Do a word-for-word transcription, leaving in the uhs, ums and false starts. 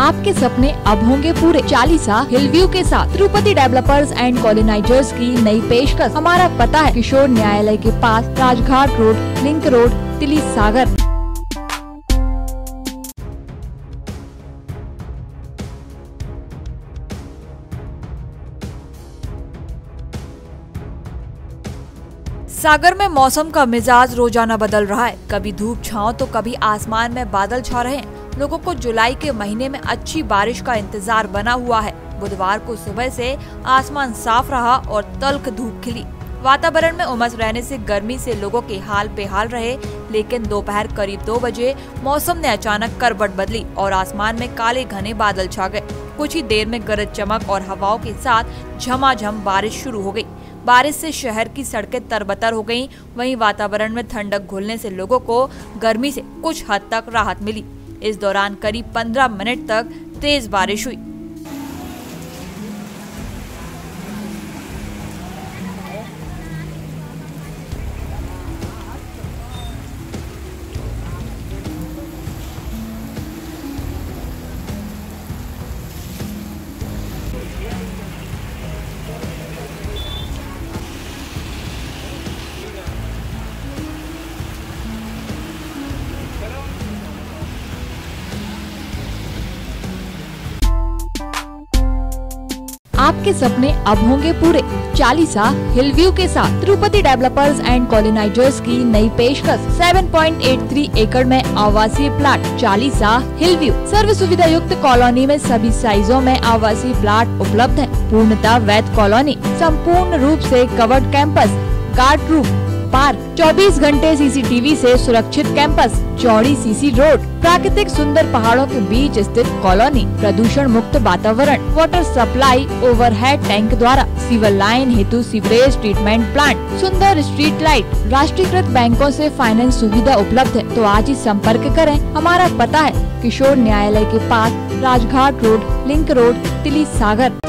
आपके सपने अब होंगे पूरे। चालीसा हिल व्यू के साथ तिरुपति डेवलपर्स एंड कॉलोनाइजर्स की नई पेशकश। हमारा पता है किशोर न्यायालय के पास, Rajghat road, link road, Tili Sagar. सागर में मौसम का मिजाज रोजाना बदल रहा है। कभी धूप छांव तो कभी आसमान में बादल छा रहे हैं। लोगों को जुलाई के महीने में अच्छी बारिश का इंतजार बना हुआ है। बुधवार को सुबह से आसमान साफ रहा और तल्ख धूप खिली। वातावरण में उमस रहने से गर्मी से लोगों के हाल बेहाल रहे, लेकिन दोपहर करीब दो बजे मौसम ने अचानक करवट बदली और आसमान में काले घने बादल छा गए। कुछ ही देर में गरज चमक और हवाओं के साथ झमाझम बारिश शुरू हो गई। बारिश से शहर की सड़कें तरबतर हो गईं। वहीं वातावरण में ठंडक घुलने से लोगों को गर्मी से कुछ हद तक राहत मिली। इस दौरान करीब पंद्रह मिनट तक तेज बारिश हुई। आपके सपने अब होंगे पूरे। चालीसा हिल व्यू के साथ तिरुपति डेवलपर्स एंड कॉलोनाइजर्स की नई पेशकश। सात पॉइंट आठ तीन एकड़ में आवासीय प्लाट। चालीसा हिल व्यू सर्व सुविधा युक्त कॉलोनी में सभी साइजों में आवासीय प्लाट उपलब्ध हैं। पूर्णतः वैध कॉलोनी, संपूर्ण रूप से covered campus, guard room, park, चौबीस घंटे सीसीटीवी से सुरक्षित कैंपस, चौड़ी सीसी रोड, प्राकृतिक सुंदर पहाड़ों के बीच स्थित कॉलोनी, प्रदूषण मुक्त वातावरण, वाटर सप्लाई ओवरहेड टैंक द्वारा, सीवर लाइन हेतु सीवरेज ट्रीटमेंट प्लांट, सुंदर स्ट्रीट लाइट, राष्ट्रीयकृत बैंकों से फाइनेंस सुविधा उपलब्ध है। तो आज ही संपर्क करें। हमारा पता है किशोर न्यायालय के पास, Rajghat road, link road, Tili सागर।